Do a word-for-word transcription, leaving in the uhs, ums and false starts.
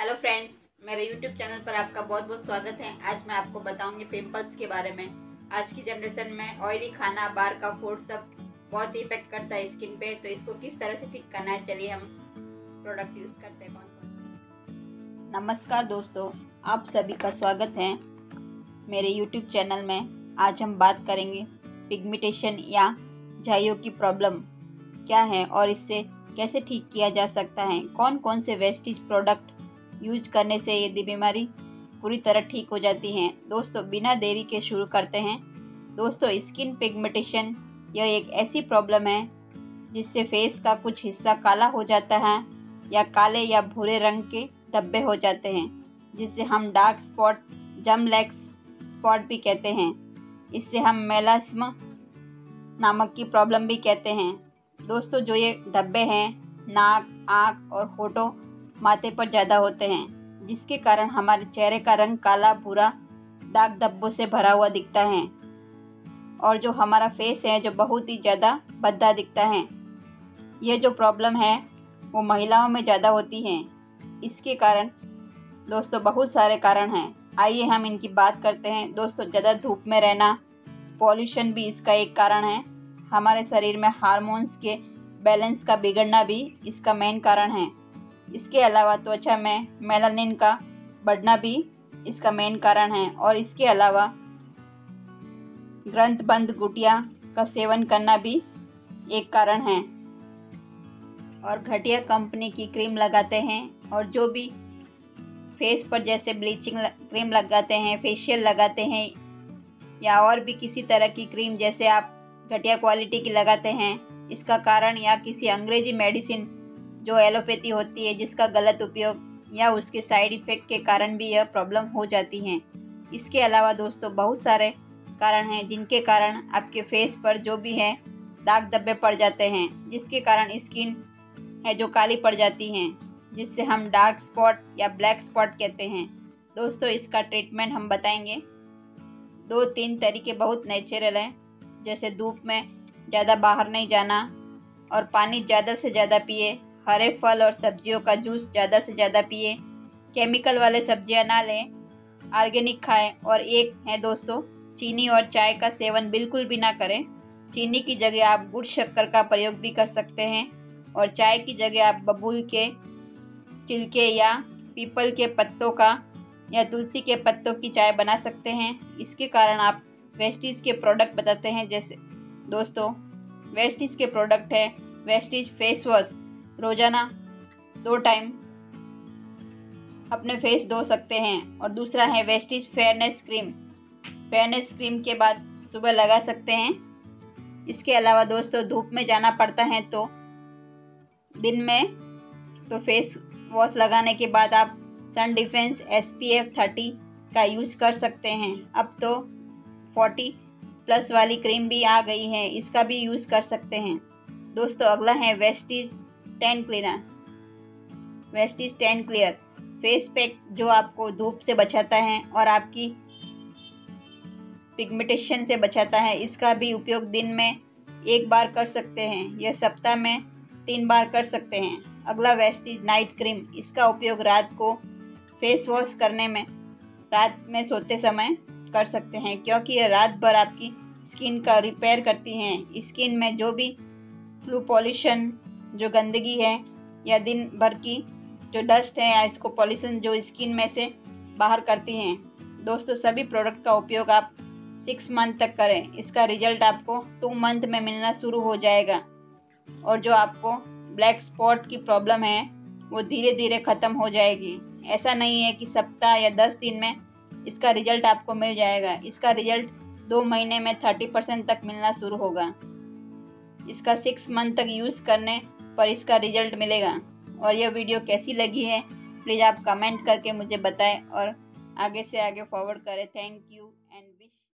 Hello friends, मेरे YouTube channel पर आपका बहुत बहुत स्वागत है। आज मैं आपको बताऊंगी पिंपल्स के बारे में। आज की जनरेशन में ऑयली खाना, बाहर का फूड सब बहुत ही इफेक्ट करता है स्किन पे। तो इसको किस तरह से ठीक करना है, चलिए हम प्रोडक्ट यूज करते हैं। कौन कौन। नमस्कार दोस्तों, आप सभी का स्वागत है मेरे यूट्यूब चैनल में। आज हम बात करेंगे पिगमेंटेशन या झाइयों की प्रॉब्लम क्या है और इससे कैसे ठीक किया जा सकता है। कौन कौन से वेस्टेज प्रोडक्ट यूज करने से ये बीमारी पूरी तरह ठीक हो जाती है। दोस्तों, बिना देरी के शुरू करते हैं। दोस्तों, स्किन पिगमेंटेशन यह एक ऐसी प्रॉब्लम है जिससे फेस का कुछ हिस्सा काला हो जाता है या काले या भूरे रंग के धब्बे हो जाते हैं, जिससे हम डार्क स्पॉट, जमलैक्स स्पॉट भी कहते हैं। इससे हम मेलास्मा नामक की प्रॉब्लम भी कहते हैं। दोस्तों, जो ये धब्बे हैं नाक, आँख और होठों, माथे पर ज़्यादा होते हैं, जिसके कारण हमारे चेहरे का रंग काला, भूरा, दाग धब्बों से भरा हुआ दिखता है और जो हमारा फेस है जो बहुत ही ज़्यादा भद्दा दिखता है। यह जो प्रॉब्लम है वो महिलाओं में ज़्यादा होती है। इसके कारण दोस्तों बहुत सारे कारण हैं, आइए हम इनकी बात करते हैं। दोस्तों, ज़्यादा धूप में रहना, पॉल्यूशन भी इसका एक कारण है। हमारे शरीर में हार्मोन्स के बैलेंस का बिगड़ना भी इसका मेन कारण है। इसके अलावा त्वचा में मेलानिन का बढ़ना भी इसका मेन कारण है और इसके अलावा ग्रंथबंध गुटिया का सेवन करना भी एक कारण है। और घटिया कंपनी की क्रीम लगाते हैं और जो भी फेस पर जैसे ब्लीचिंग क्रीम लगाते हैं, फेशियल लगाते हैं या और भी किसी तरह की क्रीम जैसे आप घटिया क्वालिटी की लगाते हैं, इसका कारण या किसी अंग्रेजी मेडिसिन जो एलोपैथी होती है जिसका गलत उपयोग या उसके साइड इफ़ेक्ट के कारण भी यह प्रॉब्लम हो जाती है। इसके अलावा दोस्तों बहुत सारे कारण हैं जिनके कारण आपके फेस पर जो भी है दाग धब्बे पड़ जाते हैं, जिसके कारण स्किन है जो काली पड़ जाती हैं, जिससे हम डार्क स्पॉट या ब्लैक स्पॉट कहते हैं। दोस्तों, इसका ट्रीटमेंट हम बताएंगे। दो तीन तरीके बहुत नेचुरल हैं, जैसे धूप में ज़्यादा बाहर नहीं जाना और पानी ज़्यादा से ज़्यादा पिए, हरे फल और सब्जियों का जूस ज़्यादा से ज़्यादा पिए, केमिकल वाले सब्जियां ना लें, ऑर्गेनिक खाएं। और एक है दोस्तों, चीनी और चाय का सेवन बिल्कुल भी ना करें। चीनी की जगह आप गुड़ शक्कर का प्रयोग भी कर सकते हैं और चाय की जगह आप बबूल के छिलके या पीपल के पत्तों का या तुलसी के पत्तों की चाय बना सकते हैं। इसके कारण आप वेस्टीज के प्रोडक्ट बताते हैं। जैसे दोस्तों, वेस्टीज के प्रोडक्ट है वेस्टीज फेस वॉश, रोजाना दो टाइम अपने फेस धो सकते हैं। और दूसरा है Vestige fairness cream, fairness cream के बाद सुबह लगा सकते हैं। इसके अलावा दोस्तों, धूप में जाना पड़ता है तो दिन में तो फेस वॉश लगाने के बाद आप sun defence S P F thirty का यूज कर सकते हैं। अब तो फोर्टी प्लस वाली क्रीम भी आ गई है, इसका भी यूज़ कर सकते हैं। दोस्तों, अगला है Vestige tan cleaner, Vestige tan clear face pack, जो आपको धूप से बचाता है और आपकी पिगमेंटेशन से बचाता है। इसका भी उपयोग दिन में एक बार कर सकते हैं या सप्ताह में तीन बार कर सकते हैं। अगला वेस्टीज नाइट क्रीम, इसका उपयोग रात को फेस वॉश करने में, रात में सोते समय कर सकते हैं, क्योंकि ये रात भर आपकी स्किन का रिपेयर करती हैं। स्किन में जो भी फ्लू, पॉल्यूशन, जो गंदगी है या दिन भर की जो डस्ट है या इसको पॉल्यूशन जो स्किन में से बाहर करती हैं। दोस्तों, सभी प्रोडक्ट का उपयोग आप सिक्स मंथ तक करें, इसका रिजल्ट आपको टू मंथ में मिलना शुरू हो जाएगा और जो आपको ब्लैक स्पॉट की प्रॉब्लम है वो धीरे धीरे ख़त्म हो जाएगी। ऐसा नहीं है कि सप्ताह या दस दिन में इसका रिजल्ट आपको मिल जाएगा। इसका रिजल्ट दो महीने में थर्टी परसेंट तक मिलना शुरू होगा। इसका सिक्स मंथ तक यूज़ करने पर इसका रिजल्ट मिलेगा। और यह वीडियो कैसी लगी है प्लीज़ आप कमेंट करके मुझे बताएं और आगे से आगे फॉरवर्ड करें। Thank you and